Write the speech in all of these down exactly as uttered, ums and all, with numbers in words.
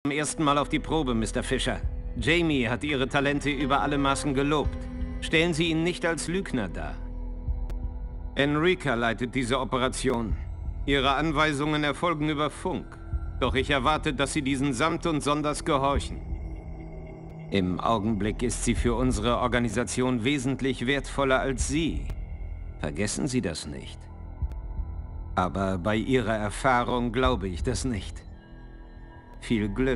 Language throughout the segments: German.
Zum ersten Mal auf die Probe, Mister Fisher. Jamie hat Ihre Talente über alle Maßen gelobt. Stellen Sie ihn nicht als Lügner dar. Enrica leitet diese Operation. Ihre Anweisungen erfolgen über Funk. Doch ich erwarte, dass Sie diesen samt und sonders gehorchen. Im Augenblick ist sie für unsere Organisation wesentlich wertvoller als Sie. Vergessen Sie das nicht. Aber bei Ihrer Erfahrung glaube ich das nicht. Viel Glück.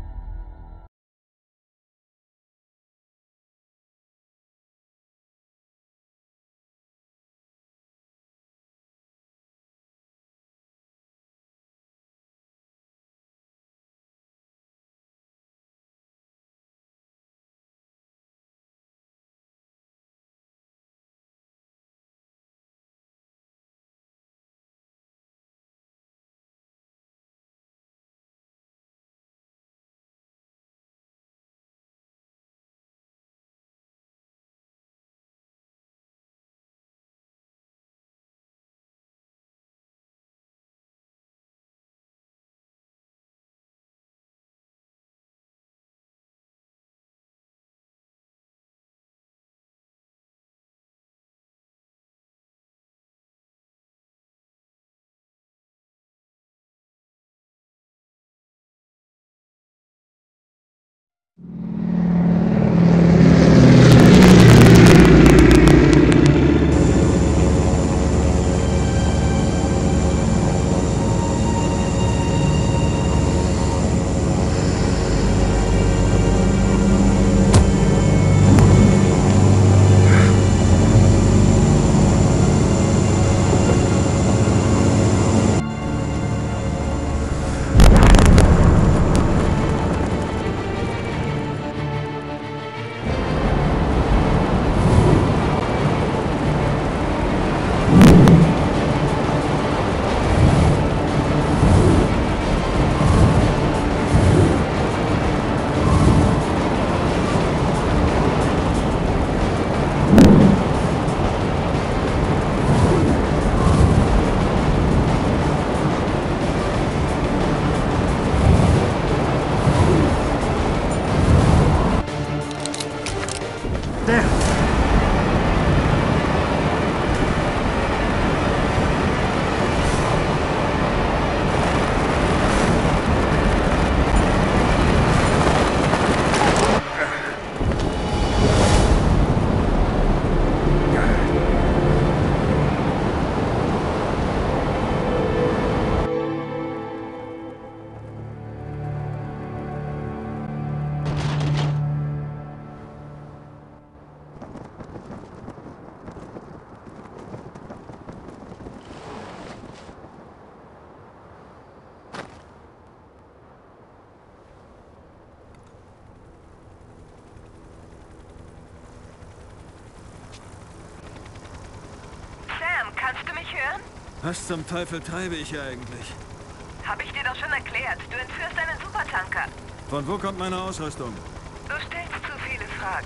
Kannst du mich hören? Was zum Teufel treibe ich hier eigentlich? Hab ich dir doch schon erklärt. Du entführst einen Supertanker. Von wo kommt meine Ausrüstung? Du stellst zu viele Fragen.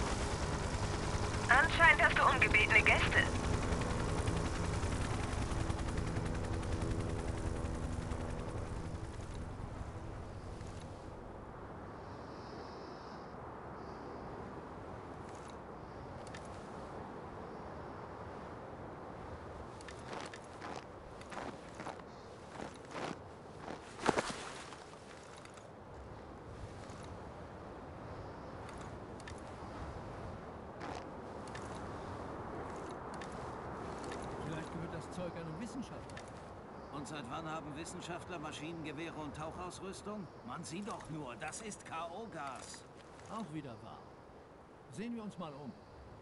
Anscheinend hast du ungebetene Gäste. Zeug einem Wissenschaftler. Und seit wann haben Wissenschaftler Maschinengewehre und Tauchausrüstung? Man sieht doch nur, das ist K O-Gas. Auch wieder wahr. Sehen wir uns mal um.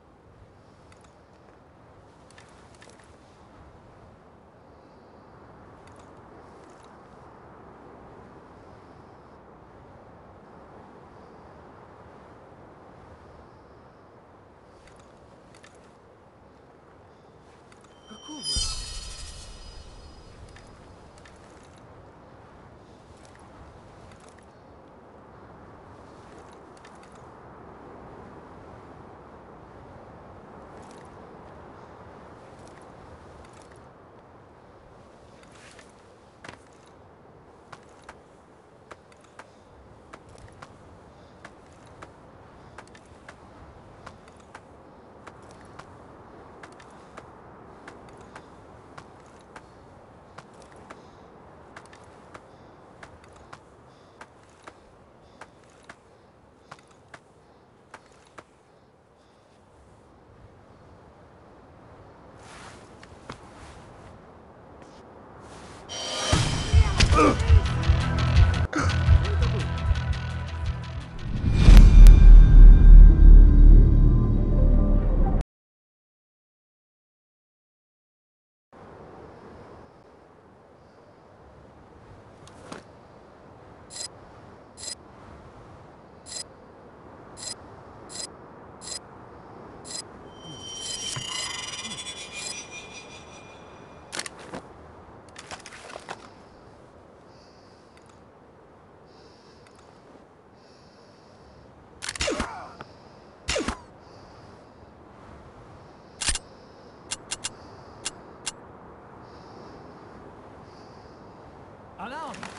Kurve.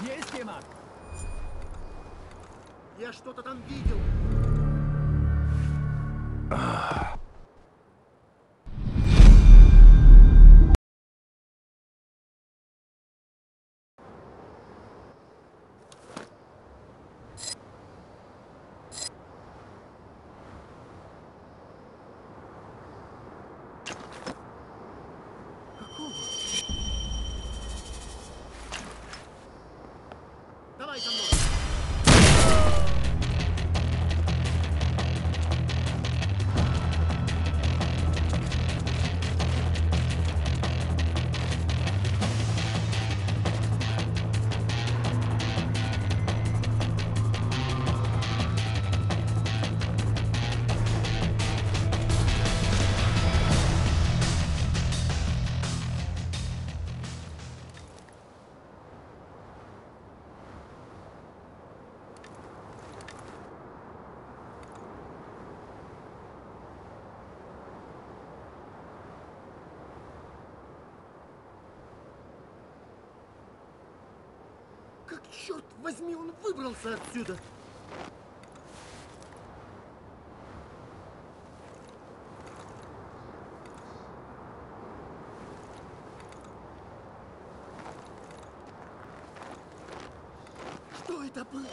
Hier ist jemand. Я что-то там видел. Какого? Давай за мной. Как, черт возьми, он выбрался отсюда? Что это было?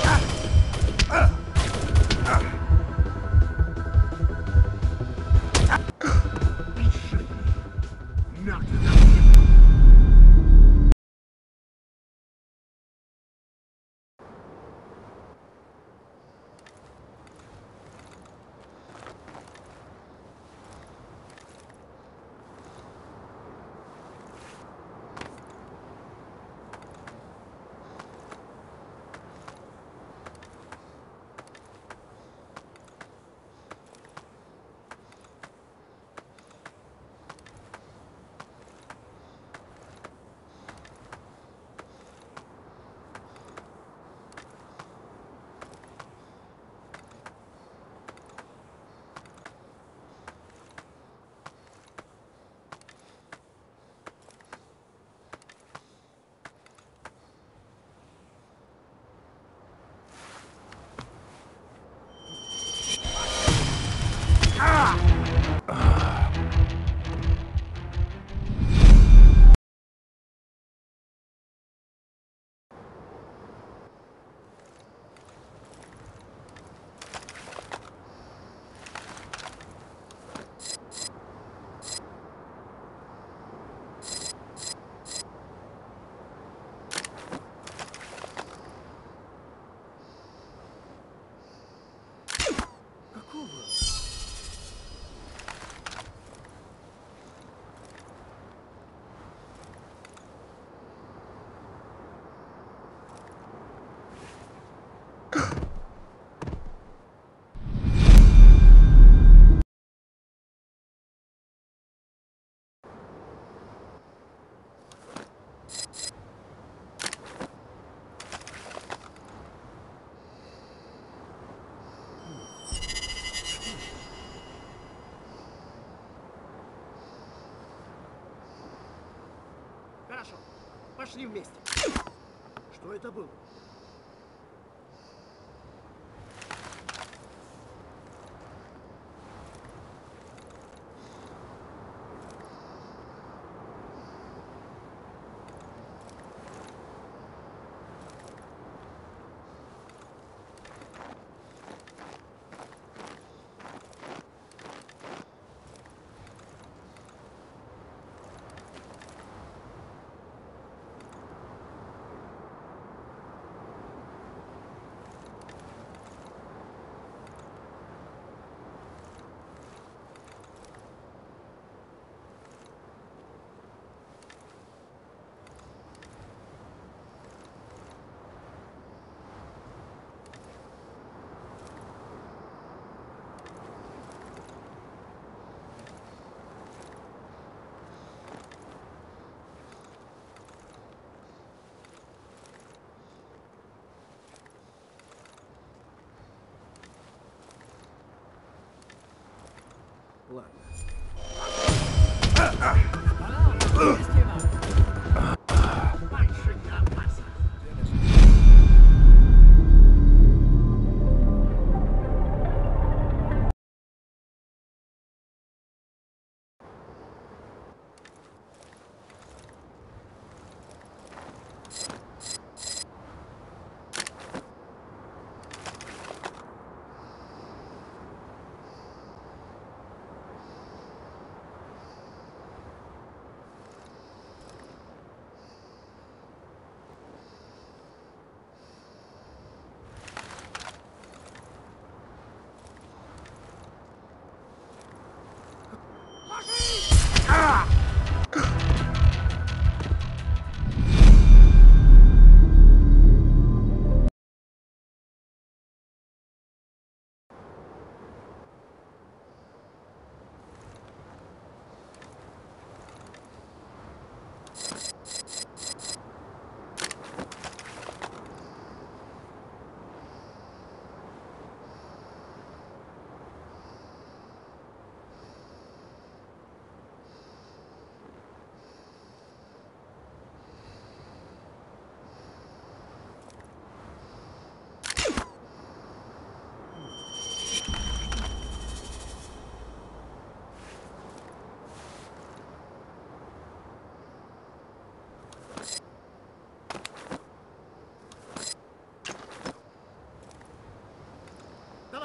Какого? Хорошо, пошли вместе. Что это было? Ладно. Alarm! Hier ist jemand. Больше не опасно.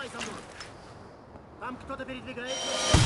Ступай за мной. Там кто-то передвигается.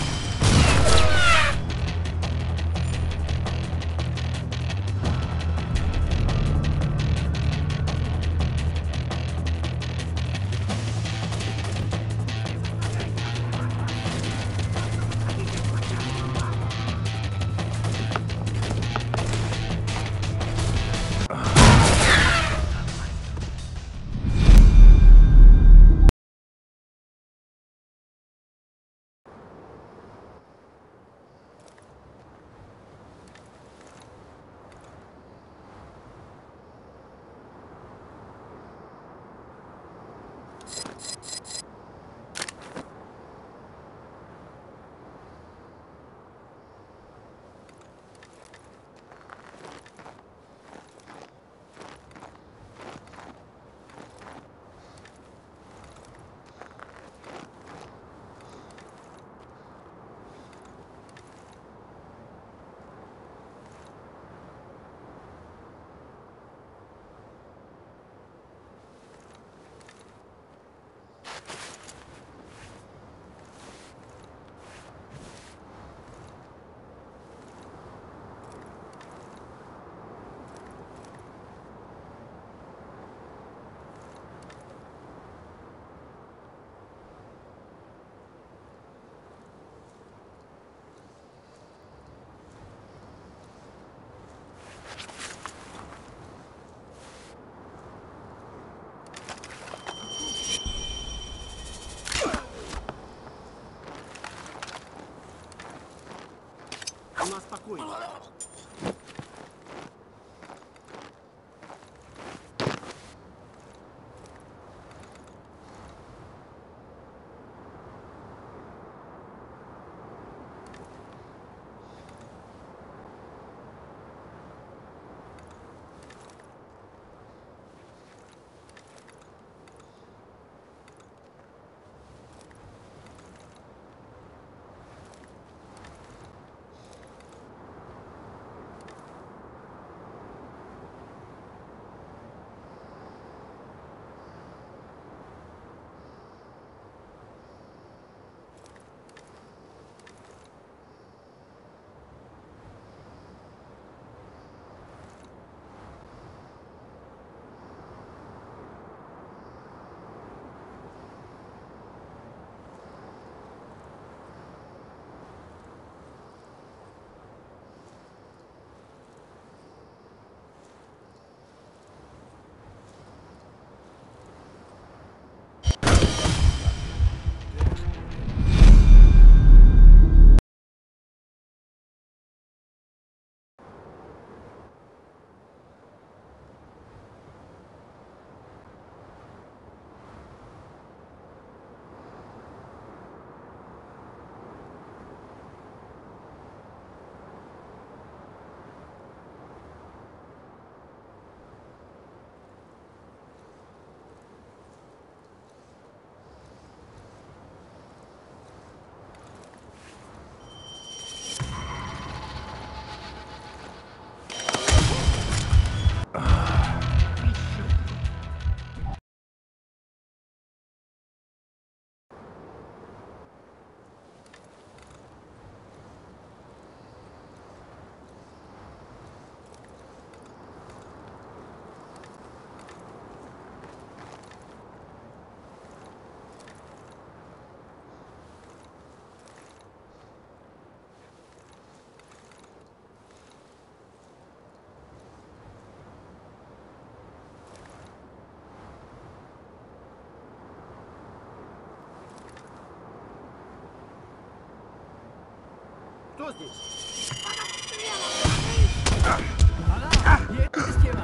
У нас спокойно. Кто здесь? Hier ist jemand!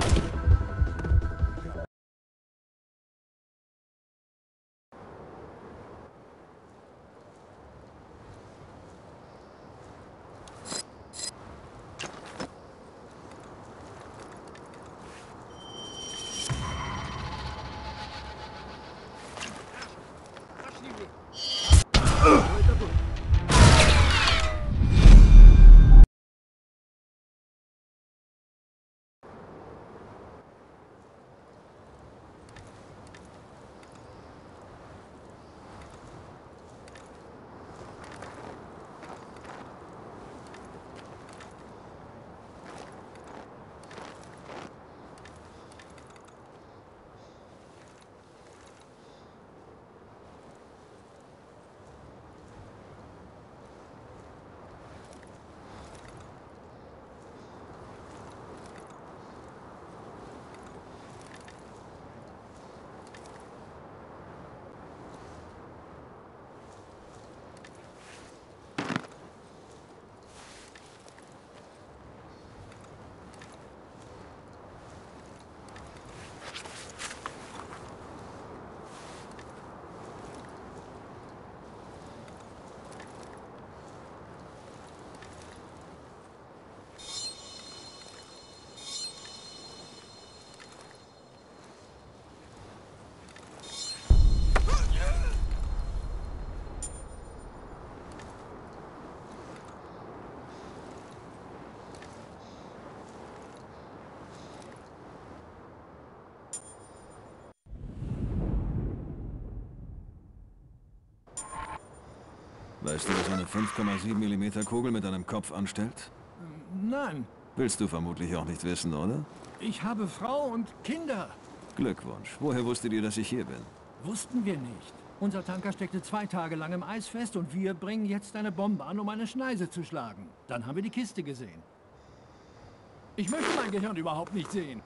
Weißt du, was eine fünf Komma sieben Millimeter Kugel mit deinem Kopf anstellt? Nein, Willst du vermutlich auch nicht wissen, oder? ich habe Frau und Kinder. Glückwunsch. Woher wusstet ihr, dass ich hier bin? Wussten wir nicht. Unser Tanker steckte zwei Tage lang im Eis fest und wir bringen jetzt eine Bombe an, um eine Schneise zu schlagen. Dann haben wir die Kiste gesehen. Ich möchte mein Gehirn überhaupt nicht sehen.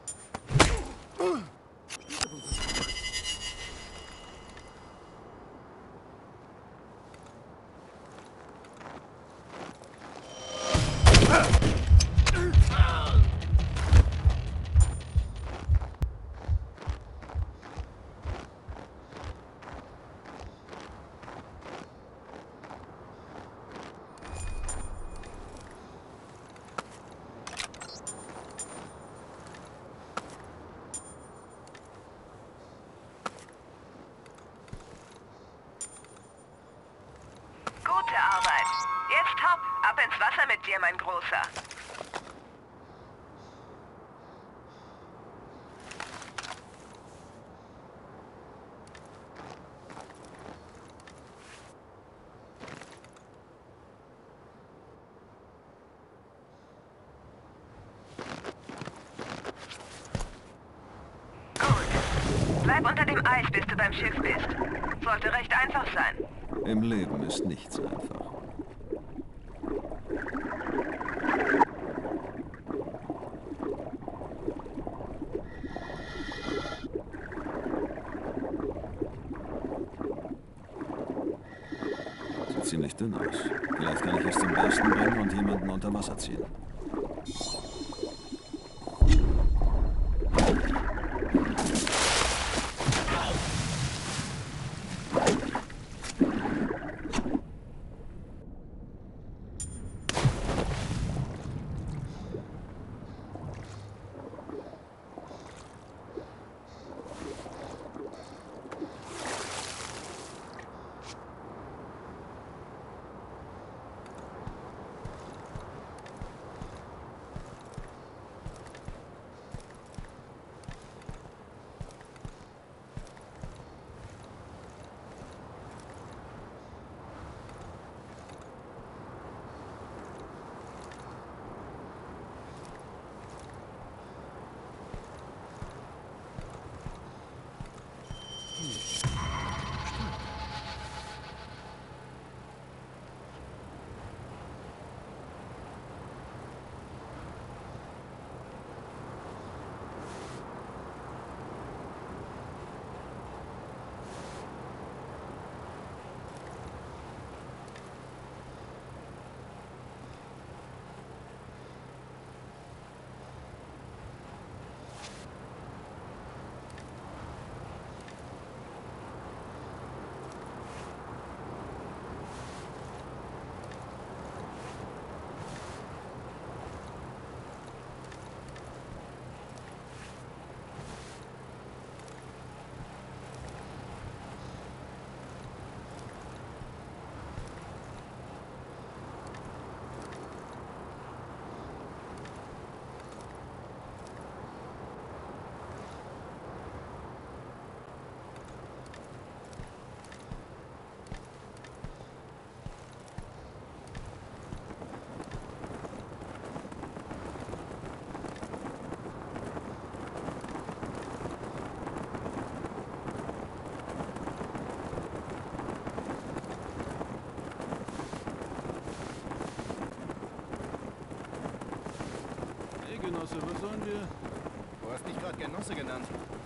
Gute Arbeit. Jetzt hopp, ab ins Wasser mit dir, mein Großer. Gut. Bleib unter dem Eis, bis du beim Schiff bist. Sollte recht einfach sein. Im Leben ist nichts einfach. Sieht ziemlich dünn aus. Vielleicht kann ich es zum Bersten bringen und jemanden unter Wasser ziehen. Genosse, was sollen wir? Du hast dich gerade Genosse genannt.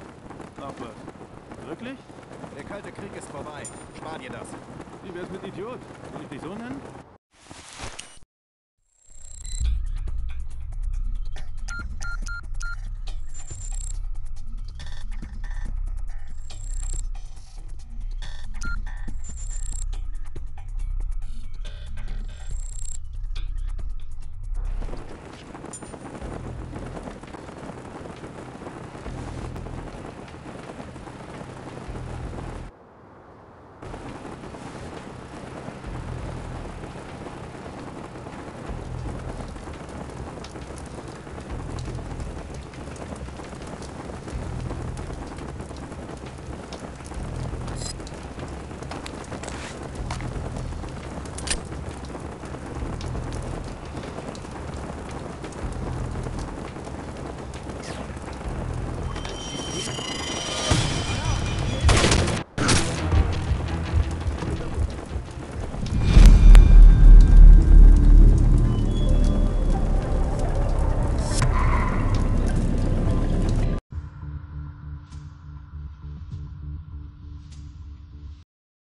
Ach was. Wirklich? Der Kalte Krieg ist vorbei. Spar dir das. Wie wär's mit Idiot? Soll ich dich so nennen?